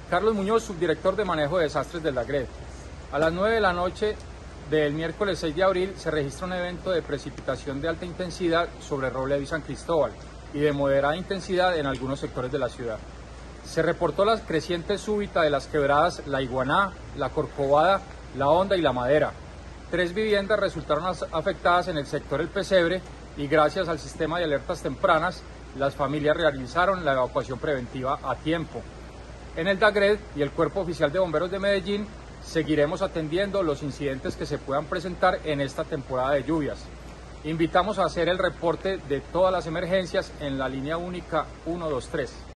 Carlos Muñoz, subdirector de manejo de desastres del DAGRED. A las 9 de la noche del miércoles 6 de abril se registra un evento de precipitación de alta intensidad sobre Robledo y San Cristóbal y de moderada intensidad en algunos sectores de la ciudad. Se reportó la creciente súbita de las quebradas La Iguaná, La Corcovada, La Honda y La Madera. 3 viviendas resultaron afectadas en el sector El Pesebre y gracias al sistema de alertas tempranas, las familias realizaron la evacuación preventiva a tiempo. En el DAGRED y el Cuerpo Oficial de Bomberos de Medellín seguiremos atendiendo los incidentes que se puedan presentar en esta temporada de lluvias. Invitamos a hacer el reporte de todas las emergencias en la línea única 123.